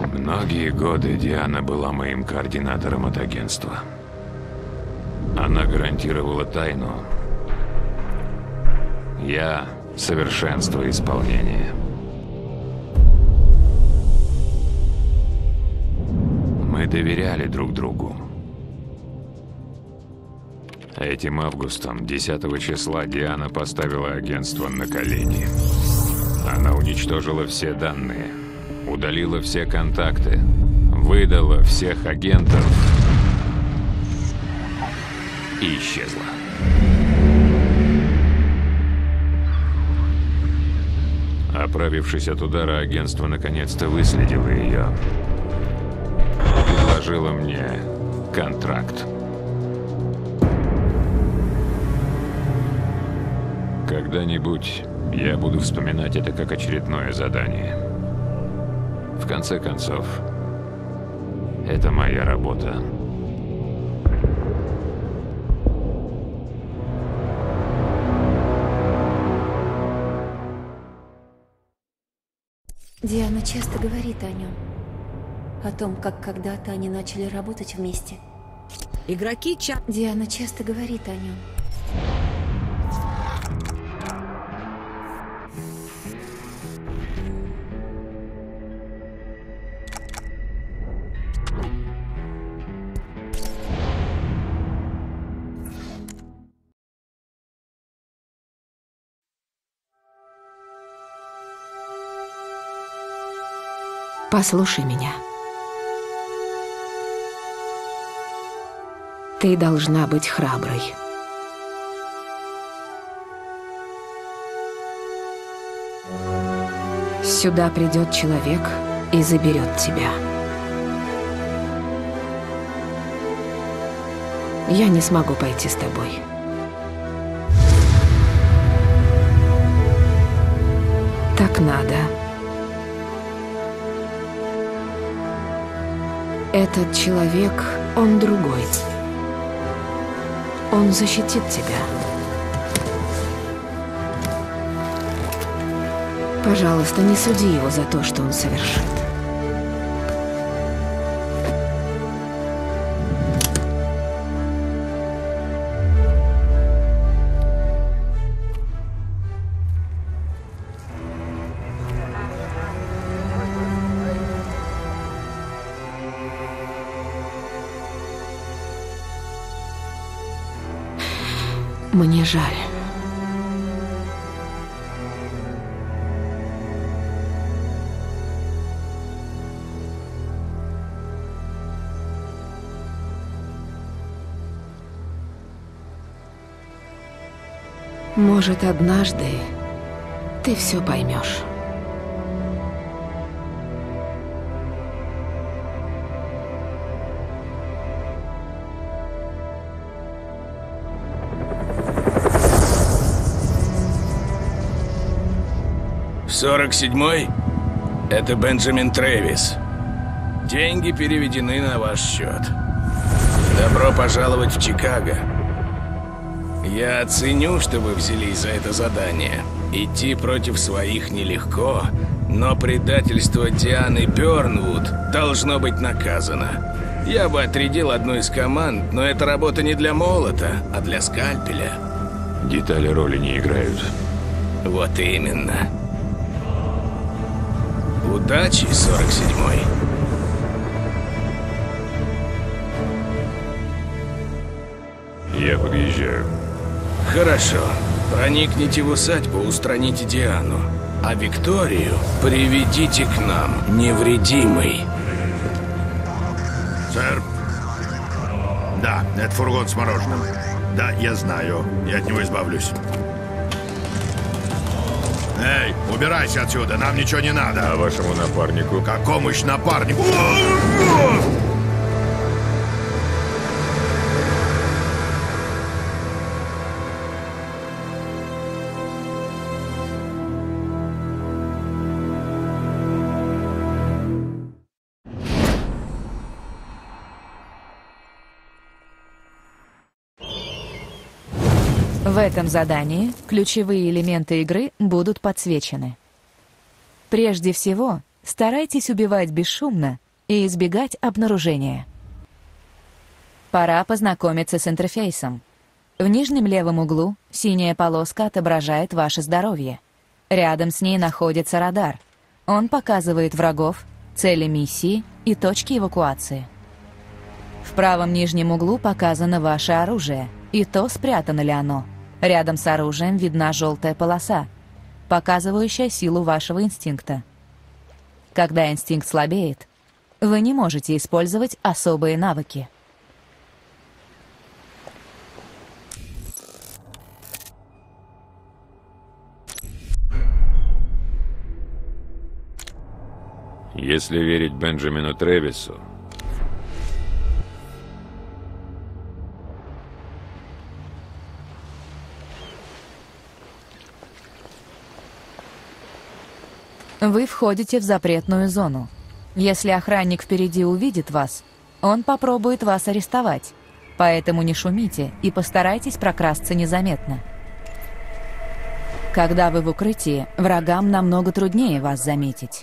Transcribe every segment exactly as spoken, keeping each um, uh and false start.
Многие годы Диана была моим координатором от агентства. Она гарантировала тайну. Я — совершенство исполнения. Мы доверяли друг другу. Этим августом, десятого числа, Диана поставила агентство на колени. Она уничтожила все данные, удалила все контакты, выдала всех агентов и исчезла. Оправившись от удара, агентство наконец-то выследило ее. Предложило мне контракт. Когда-нибудь я буду вспоминать это как очередное задание. В конце концов, это моя работа. Диана часто говорит о нем. О том, как когда-то они начали работать вместе. Игроки ча... Диана часто говорит о нем. Послушай меня. Ты должна быть храброй. Сюда придет человек и заберет тебя. Я не смогу пойти с тобой. Так надо. Этот человек, он другой. Он защитит тебя. Пожалуйста, не суди его за то, что он совершит. Мне жаль. Может, однажды ты все поймешь. сорок седьмой? Это Бенджамин Трэвис. Деньги переведены на ваш счет. Добро пожаловать в Чикаго. Я оценю, что вы взялись за это задание. Идти против своих нелегко, но предательство Дианы Бёрнвуд должно быть наказано. Я бы отрядил одну из команд, но эта работа не для молота, а для скальпеля. Детали роли не играют. Вот именно. Удачи, сорок седьмой. Я подъезжаю. Хорошо. Проникните в усадьбу, устраните Диану. А Викторию приведите к нам, невредимой. Сэр. Да, это фургон с мороженым. Да, я знаю. Я от него избавлюсь. Эй, убирайся отсюда, нам ничего не надо. А вашему напарнику? Какому еще напарнику? В этом задании ключевые элементы игры будут подсвечены. Прежде всего, Старайтесь убивать бесшумно и избегать обнаружения. Пора познакомиться с интерфейсом. В нижнем левом углу синяя полоска отображает ваше здоровье. Рядом с ней находится радар. Он показывает врагов, цели миссии и точки эвакуации. В правом нижнем углу показано ваше оружие, и то, спрятано ли оно. Рядом с оружием видна желтая полоса, показывающая силу вашего инстинкта. Когда инстинкт слабеет, вы не можете использовать особые навыки. Если верить Бенджамину Трэвису, вы входите в запретную зону. Если охранник впереди увидит вас, он попробует вас арестовать. Поэтому не шумите и постарайтесь прокрасться незаметно. Когда вы в укрытии, врагам намного труднее вас заметить.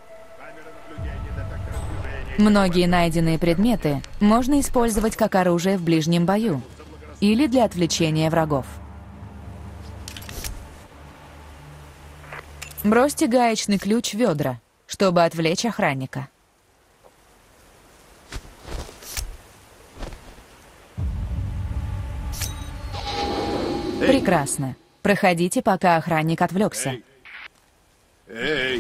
Многие найденные предметы можно использовать как оружие в ближнем бою или для отвлечения врагов. Бросьте гаечный ключ в ведра, чтобы отвлечь охранника. Прекрасно. Проходите, пока охранник отвлекся. Эй!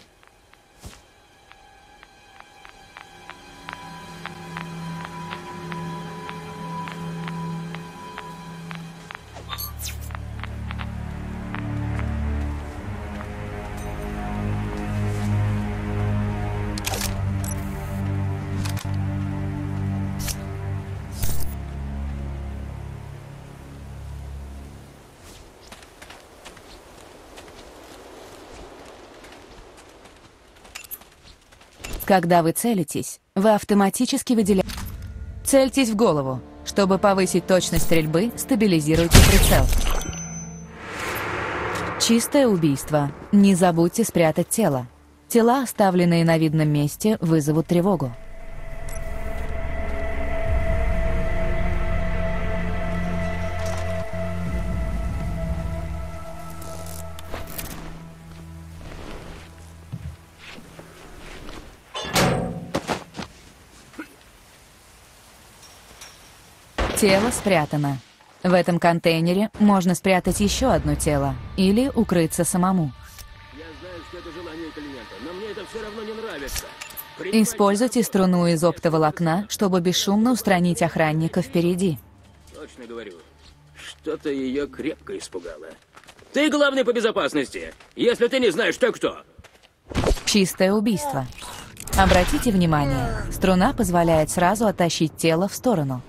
Когда вы целитесь, вы автоматически выделяете... Цельтесь в голову. Чтобы повысить точность стрельбы, стабилизируйте прицел. Чистое убийство. Не забудьте спрятать тело. Тела, оставленные на видном месте, вызовут тревогу. Тело спрятано. В этом контейнере можно спрятать еще одно тело или укрыться самому. Я знаю, что это желание клиента, но мне это все равно не нравится. Используйте струну из оптоволокна, чтобы бесшумно устранить охранника впереди. Точно говорю. Что-то ее крепко испугало. Ты главный по безопасности. Если ты не знаешь, то кто? Чистое убийство. Обратите внимание, струна позволяет сразу оттащить тело в сторону.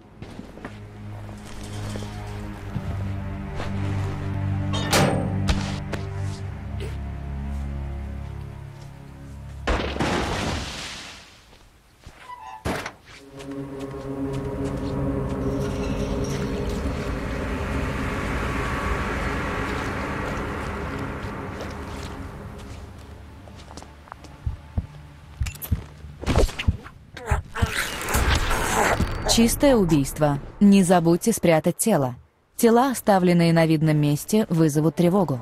Чистое убийство. Не забудьте спрятать тело. Тела, оставленные на видном месте, вызовут тревогу.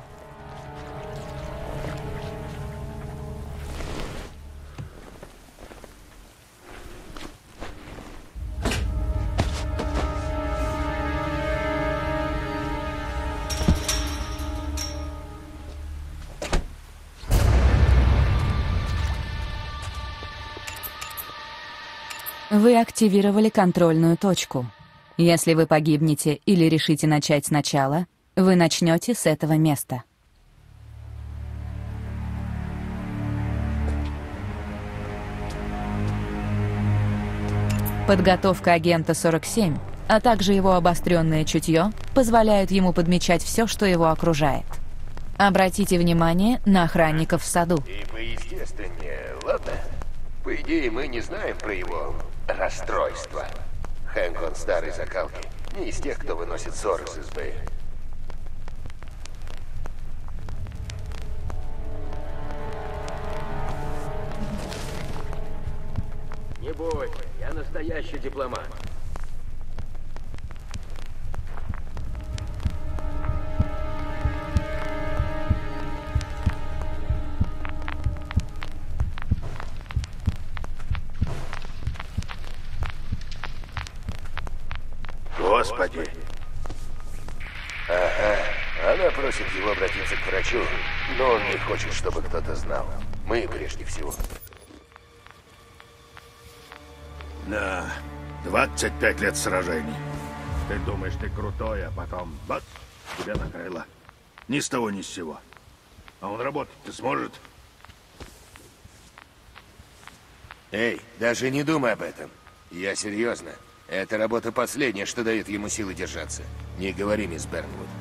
Вы активировали контрольную точку. Если вы погибнете или решите начать сначала, вы начнете с этого места. Подготовка агента сорок семь, а также его обостренное чутье позволяют ему подмечать все, что его окружает. Обратите внимание на охранников в саду. И поестественнее, ладно? По идее, мы не знаем про его расстройство. Хэнк, он старой закалки. Не из тех, кто выносит ссоры с избы. Не бойся, я настоящий дипломат. Господи. Ага. Она просит его обратиться к врачу, но он не хочет, чтобы кто-то знал. Мы прежде всего. Да, двадцать пять лет сражений. Ты думаешь, ты крутой, а потом бац, тебя накрыло. Ни с того, ни с сего. А он работать-то сможет? Эй, даже не думай об этом. Я серьезно. Эта работа последняя, что дает ему силы держаться. Не говори, мисс Бернвуд.